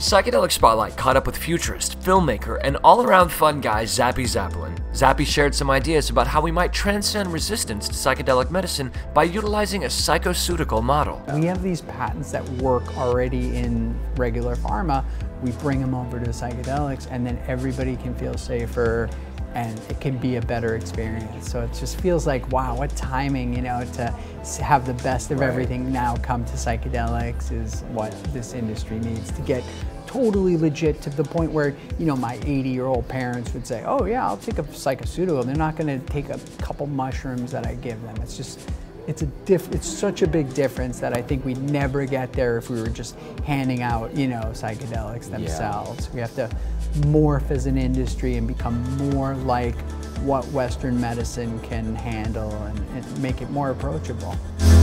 Psychedelic Spotlight caught up with futurist, filmmaker, and all-around fun guy Zappy Zappelin. Zappy shared some ideas about how we might transcend resistance to psychedelic medicine by utilizing a psychoceutical model. We have these patents that work already in regular pharma. We bring them over to psychedelics, and then everybody can feel safer, and it can be a better experience. So it just feels like, wow, what timing, you know, to have the best of everything now come to psychedelics is what this industry needs to get totally legit, to the point where, you know, my 80-year-old parents would say, oh yeah, I'll take a psychoceutical. They're not gonna take a couple mushrooms that I give them. It's just, it's such a big difference that I think we'd never get there if we were just handing out, you know, psychedelics themselves. We have to morph as an industry and become more like what Western medicine can handle, and make it more approachable.